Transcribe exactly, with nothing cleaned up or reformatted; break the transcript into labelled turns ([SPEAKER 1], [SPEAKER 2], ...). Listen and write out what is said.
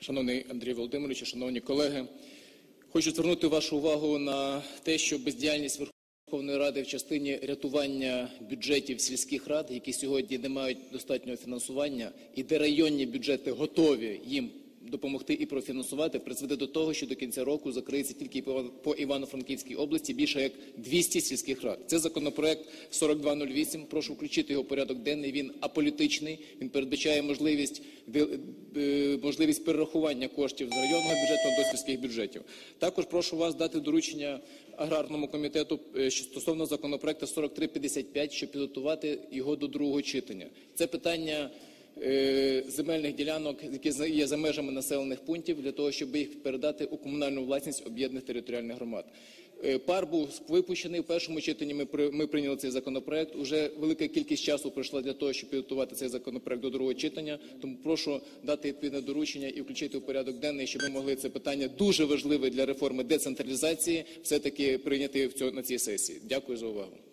[SPEAKER 1] Шановний Андрій Володимирович, шановні колеги, хочу звернути вашу увагу на те, що бездіяльність Верховної Ради в частині рятування бюджетів сільських рад, які сьогодні не мають достатнього фінансування, і де районні бюджети готові їм допомогти і профінансувати, призведе до того, що до кінця року закриється тільки по Івано-Франківській області більше як двісті сільських рад. Це законопроект сорок два нуль вісім, прошу включити його в порядок денний, він аполітичний, він передбачає можливість, можливість перерахування коштів з районного бюджету до сільських бюджетів. Також прошу вас дати доручення аграрному комітету стосовно законопроекту сорок три п'ятдесят п'ять, щоб підготувати його до другого читання. Це питання земельних ділянок, які є за межами населених пунктів, для того, щоб їх передати у комунальну власність об'єднаних територіальних громад. Пар був випущений, в першому читанні ми, ми прийняли цей законопроект, уже велика кількість часу пройшла для того, щоб підготувати цей законопроект до другого читання, тому прошу дати відповідне доручення і включити в порядок денний, щоб ми могли це питання, дуже важливе для реформи децентралізації, все-таки прийняти в цьо, на цій сесії. Дякую за увагу.